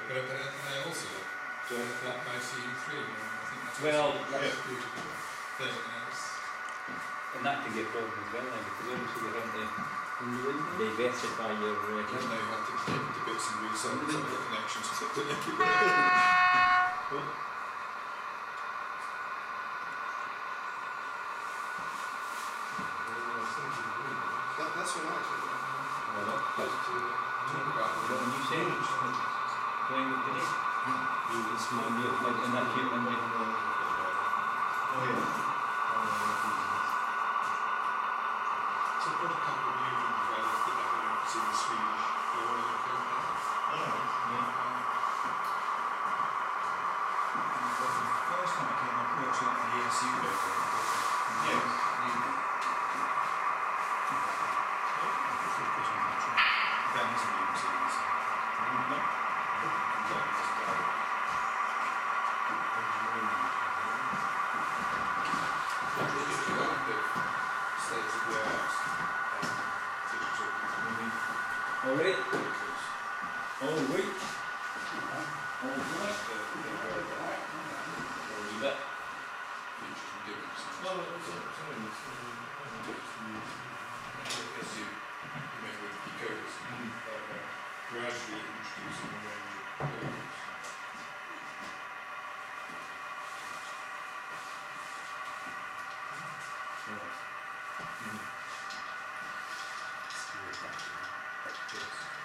But they also look like by CU3. I think that's Well, that's a beautiful thing. and that can be a problem as well then, because obviously you're having to diversify your... Then they have to take it to bits and resell some of the connections to make it work. That's all right. Talk about What when you say playing with the dick, and that's you and Oh yeah. So I've got a couple of new ones developed that I've been in the Swedish flora The first time I came across like the ESU logo. Yeah. That isn't even serious. States of the art digital. all right. All right. You bet. Features and gimmicks. Well, As you remember with decoders, gradually introducing a range of programs. Yes.